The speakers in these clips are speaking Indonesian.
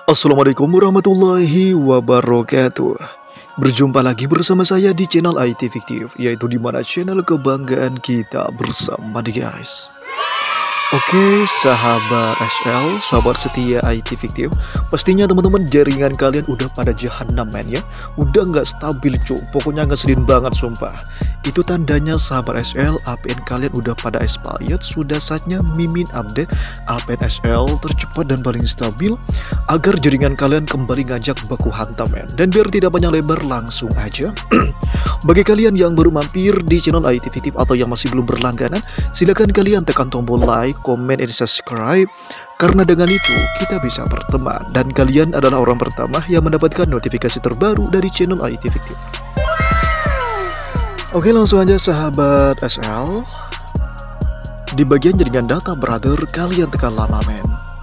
Assalamualaikum warahmatullahi wabarakatuh. Berjumpa lagi bersama saya di channel IT Fiktif, yaitu dimana channel kebanggaan kita bersama nih guys. Oke, sahabat SL, sahabat setia IT Fiktif, pastinya teman-teman jaringan kalian udah pada jahanam men ya. Udah nggak stabil cuy, pokoknya ngeselin banget sumpah. Itu tandanya sahabat SL, APN kalian udah pada expired. Sudah saatnya Mimin update APN SL tercepat dan paling stabil agar jaringan kalian kembali ngajak baku hantam men. Dan biar tidak panjang lebar, langsung aja. Bagi kalian yang baru mampir di channel IT Fiktif atau yang masih belum berlangganan, silakan kalian tekan tombol like, comment, and subscribe. Karena dengan itu kita bisa berteman dan kalian adalah orang pertama yang mendapatkan notifikasi terbaru dari channel IT Fiktif. Oke, langsung aja sahabat SL. Di bagian jaringan data brother, kalian tekan lama men.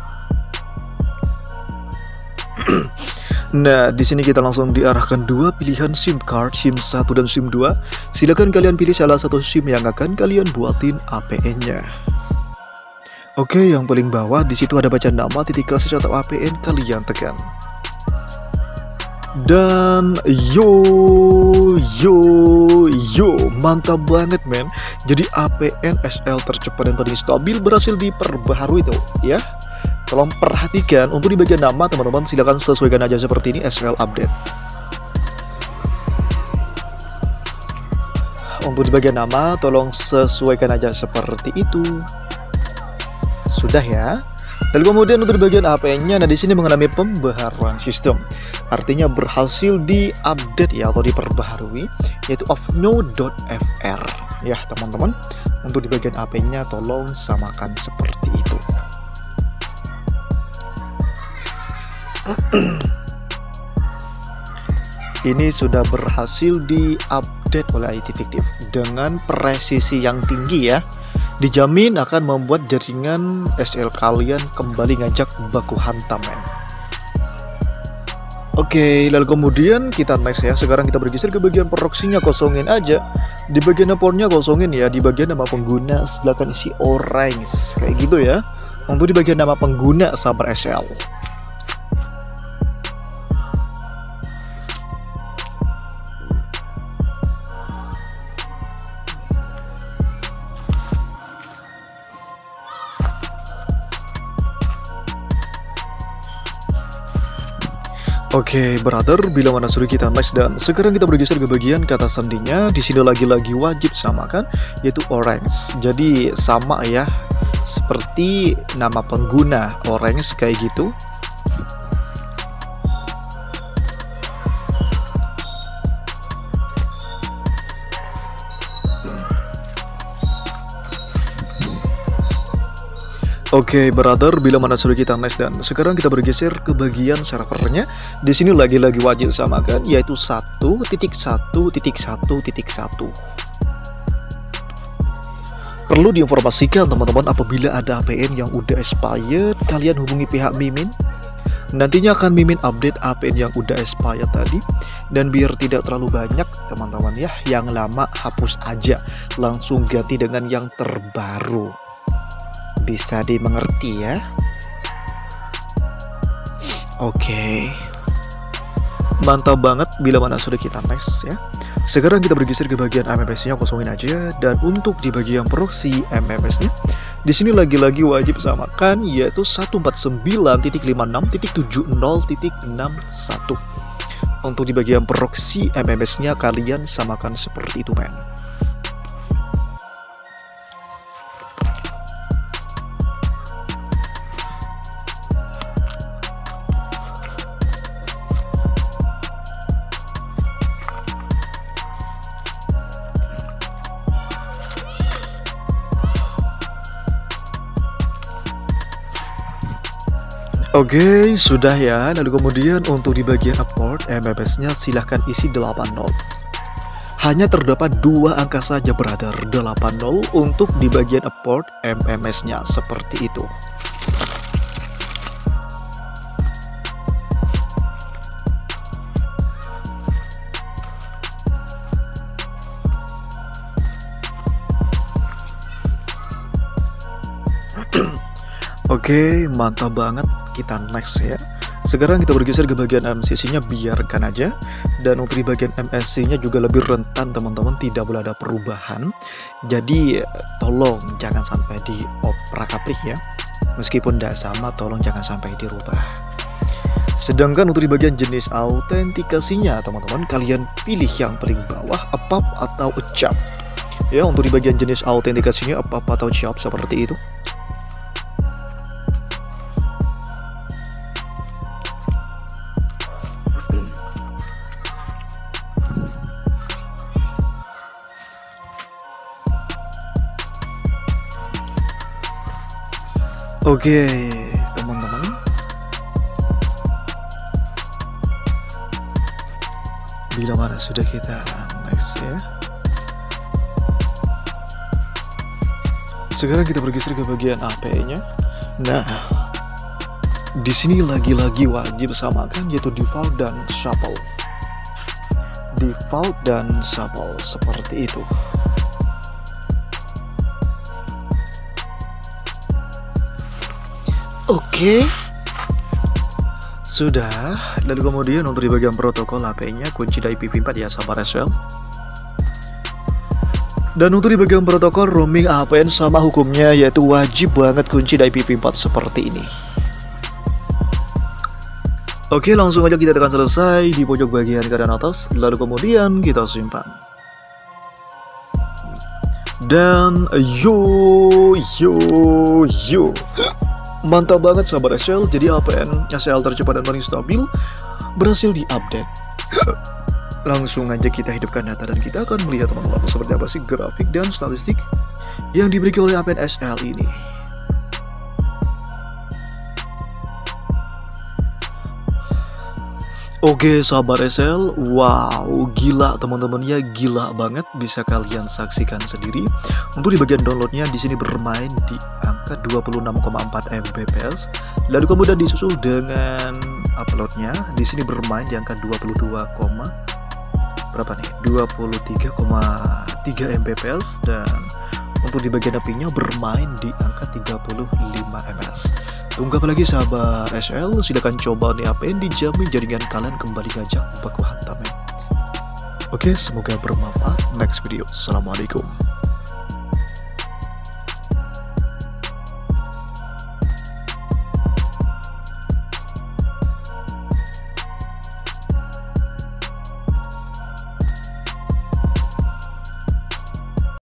Nah, di sini kita langsung diarahkan dua pilihan SIM card, SIM 1 dan SIM 2. Silakan kalian pilih salah satu SIM yang akan kalian buatin APN-nya. Oke, yang paling bawah di situ ada baca nama, titik kasih atau APN, kalian tekan. Dan yo, mantap banget men. Jadi APN SL tercepat dan paling stabil berhasil diperbaharui tuh ya. Tolong perhatikan untuk di bagian nama teman-teman, silahkan sesuaikan aja seperti ini SL update. Untuk di bagian nama tolong sesuaikan aja seperti itu. Sudah ya. Dan kemudian untuk di bagian APN-nya, nah di sini mengalami pembaharuan sistem. Artinya berhasil di-update ya atau diperbaharui, yaitu offno.fr ya teman-teman. Untuk di bagian APN-nya tolong samakan seperti itu. Ini sudah berhasil di-update oleh IT Fiktif dengan presisi yang tinggi ya. Dijamin akan membuat jaringan SL kalian kembali ngajak baku hantam men. Oke, lalu kemudian kita next ya. Sekarang kita bergeser ke bagian proxy-nya, kosongin aja. Di bagian portnya kosongin ya. Di bagian nama pengguna silakan isi orange kayak gitu ya. Untuk di bagian nama pengguna sabar SL. Oke, brother, bila mana sudah kita next dan sekarang kita bergeser ke bagian kata sandinya. Di sini lagi-lagi wajib samakan, yaitu orange. Jadi sama ya, seperti nama pengguna orange kayak gitu. Oke, brother, bila mana sudah kita next dan sekarang kita bergeser ke bagian servernya. Di sini lagi-lagi wajib samakan, yaitu 1.1.1.1. Perlu diinformasikan teman-teman, apabila ada APN yang udah expired, kalian hubungi pihak Mimin. Nantinya akan Mimin update APN yang udah expired tadi. Dan biar tidak terlalu banyak teman-teman ya, yang lama hapus aja, langsung ganti dengan yang terbaru. Bisa dimengerti ya. Oke, mantap banget bila mana sudah kita next ya. Sekarang kita bergeser ke bagian MMS-nya, kosongin aja. Dan untuk di bagian proxy MMS-nya, di sini lagi-lagi wajib samakan, yaitu 149.70.70.61. Untuk di bagian proxy MMS-nya kalian samakan seperti itu men. Oke, sudah ya. Lalu kemudian untuk di bagian upload MMS-nya silahkan isi 80. Hanya terdapat dua angka saja brother, 80 untuk di bagian upload MMS-nya seperti itu. Oke, mantap banget. Kita next ya. Sekarang kita bergeser ke bagian MCC-nya, biarkan aja. Dan untuk di bagian MSC-nya juga lebih rentan teman-teman, tidak boleh ada perubahan. Jadi tolong jangan sampai dioprak-aprik ya. Meskipun tidak sama, tolong jangan sampai dirubah. Sedangkan untuk di bagian jenis autentikasinya teman-teman, kalian pilih yang paling bawah, APAP atau CHAP. Ya, untuk di bagian jenis autentikasinya APAP atau CHAP seperti itu. Oke, teman-teman. Bila mana sudah kita next ya. Sekarang kita bergeser ke bagian AP-nya. Nah, di sini lagi-lagi wajib samakan yaitu default dan shuffle. Default dan shuffle seperti itu. Oke, sudah. Lalu kemudian untuk di bagian protokol HP-nya kunci dari IPv4 ya sahabat SL. Dan untuk di bagian protokol roaming APN sama hukumnya, yaitu wajib banget kunci dari IPv4 seperti ini. Oke, langsung aja kita tekan selesai di pojok bagian kanan atas. Lalu kemudian kita simpan. Dan yo. Mantap banget sahabat SL, jadi APN SL tercepat dan paling stabil berhasil diupdate. Langsung aja kita hidupkan data dan kita akan melihat teman-teman seperti apa sih grafik dan statistik yang dimiliki oleh APN SL ini. Oke sahabat SL, wow gila teman-teman ya, gila banget, bisa kalian saksikan sendiri. Untuk di bagian downloadnya di sini bermain di angka 26,4 Mbps, lalu kemudian disusul dengan uploadnya di sini bermain di angka 23,3 Mbps, dan untuk di bagian apinya bermain di angka 35 Mbps. Tunggu apa lagi sahabat SL, silahkan coba nih APN, dijamin jaringan kalian kembali gajah baku hantam ya. Oke, semoga bermanfaat. Next video, assalamualaikum.